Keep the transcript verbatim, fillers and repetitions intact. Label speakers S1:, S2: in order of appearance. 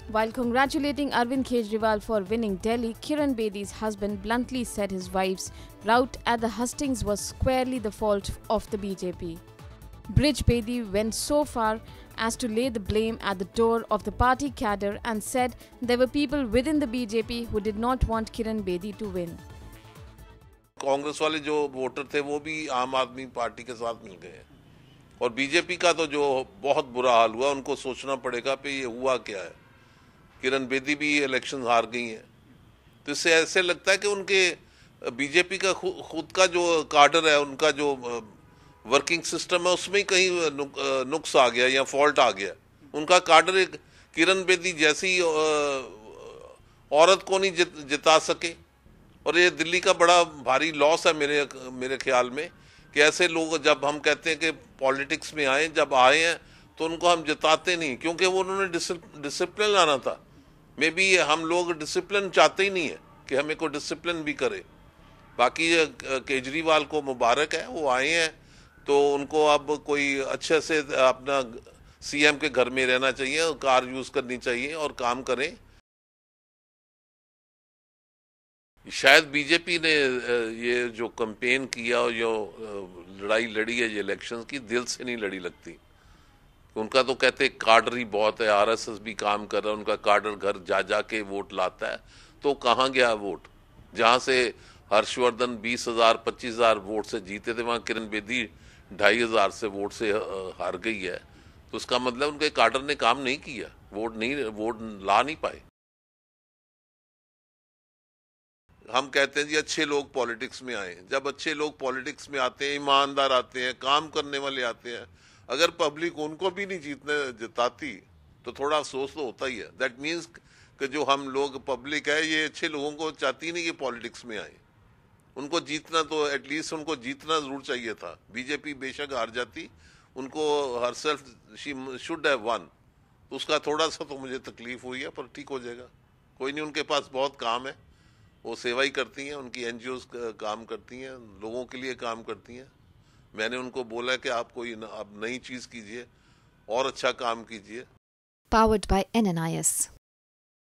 S1: While congratulating Arvind Kejriwal for winning Delhi, Kiran Bedi's husband bluntly said his wife's rout at the hustings was squarely the fault of the B J P. Brij Bedi went so far as to lay the blame at the door of the party cadre and said there were people within the B J P who did not want Kiran Bedi to win.
S2: Congress वाले जो voter थे वो भी आम आदमी party के साथ मिल गए और बीजेपी का तो जो बहुत बुरा हाल हुआ, उनको सोचना पड़ेगा कि ये हुआ क्या है। किरण बेदी भी इलेक्शन हार गई हैं, तो इससे ऐसे लगता है कि उनके बीजेपी का खुद का जो कार्डर है, उनका जो वर्किंग सिस्टम है, उसमें कहीं नुक्स आ गया या फॉल्ट आ गया। उनका कार्डर एक किरण बेदी जैसी औरत को नहीं जित, जिता सके और ये दिल्ली का बड़ा भारी लॉस है मेरे मेरे ख्याल में कि ऐसे लोग जब हम कहते हैं कि पॉलिटिक्स में आए, जब आए हैं तो उनको हम जिताते नहीं, क्योंकि वो उन्होंने डिसिप्लिन लाना था। मे बी हम लोग डिसिप्लिन चाहते ही नहीं है कि हमें कोई डिसिप्लिन भी करे। बाकी केजरीवाल को मुबारक है, वो आए हैं तो उनको अब कोई अच्छे से अपना सीएम के घर में रहना चाहिए, कार यूज करनी चाहिए और काम करें। शायद बीजेपी ने ये जो कैंपेन किया और जो लड़ाई लड़ी है ये इलेक्शंस की, दिल से नहीं लड़ी लगती। उनका तो कहते कार्डर ही बहुत है, आरएसएस भी काम कर रहा है, उनका कार्डर घर जा जा के वोट लाता है। तो कहाँ गया वोट? जहाँ से हर्षवर्धन बीस हजार पच्चीस हजार वोट से जीते थे, वहाँ किरण बेदी ढाई हजार से वोट से हार गई है। तो उसका मतलब उनके कार्डर ने काम नहीं किया, वोट नहीं वोट ला नहीं पाए। हम कहते हैं जी अच्छे लोग पॉलिटिक्स में आए। जब अच्छे लोग पॉलिटिक्स में आते हैं, ईमानदार आते हैं, काम करने वाले आते हैं, अगर पब्लिक उनको भी नहीं जीतने जिताती तो थोड़ा अफसोस तो होता ही है। दैट मीन्स कि जो हम लोग पब्लिक है, ये अच्छे लोगों को चाहती नहीं कि पॉलिटिक्स में आए। उनको जीतना तो एटलीस्ट उनको जीतना जरूर चाहिए था। बीजेपी बेशक हार जाती, उनको herself she should have won. उसका थोड़ा सा तो मुझे तकलीफ हुई है, पर ठीक हो जाएगा। कोई नहीं, उनके पास बहुत काम है, वो सेवा ही करती हैं, उनकी एनजीओज काम करती हैं, लोगों के लिए काम करती हैं। मैंने उनको बोला कि आप कोई अब नई चीज़ कीजिए और अच्छा काम कीजिए।
S3: Powered by N N I S